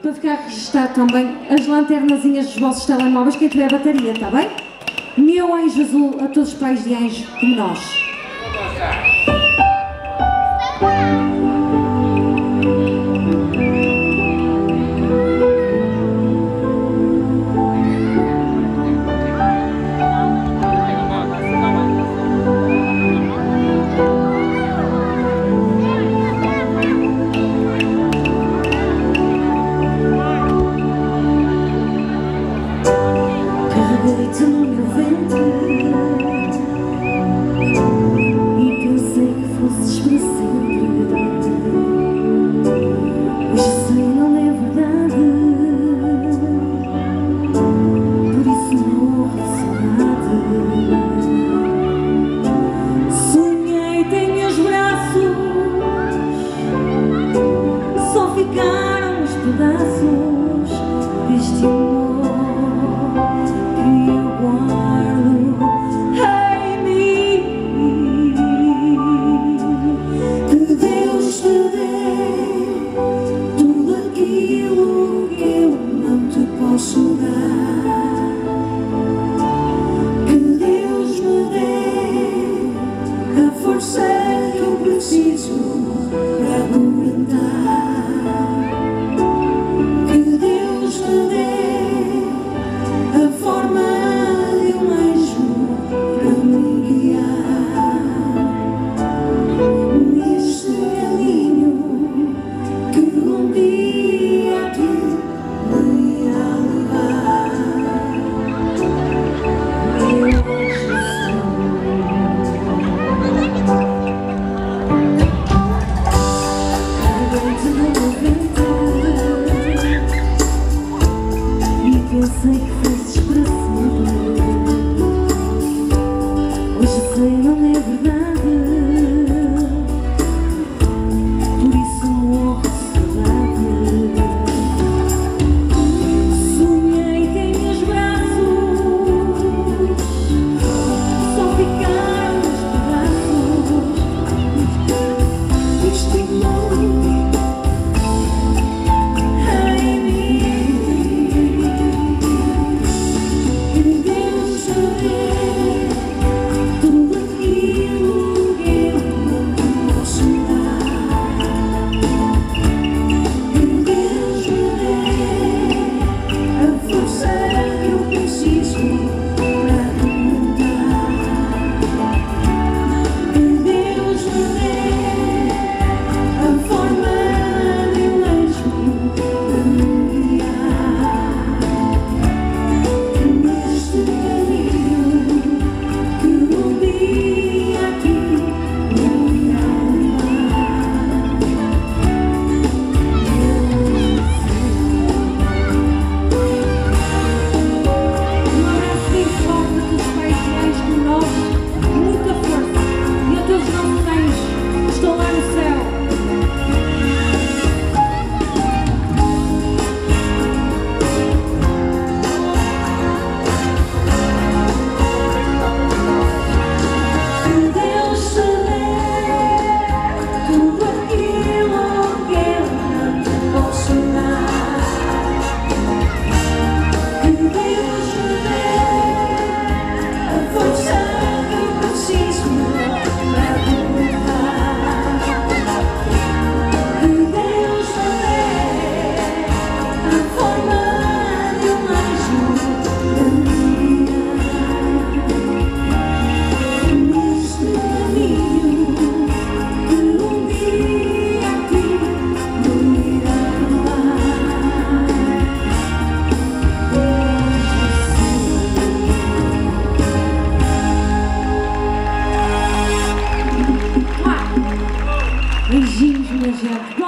para ficar registado também as lanternazinhas dos vossos telemóveis, quem tiver bateria, está bem? Meu anjo azul a todos os pais de anjo como nós. Carreguei-te no meu ventre e pensei que fosses para sempre. Hoje sei não é verdade, por isso morro de saudade. Sonhei-te em meus braços, só ficaram os pedaços deste amor. Pensei que fosses para sempre. Hoje sei não é verdade, por isso morro de saudade. Sonhei-te em meus braços, só ficaram os pedaços deste amor. Beijinhos, minha gente.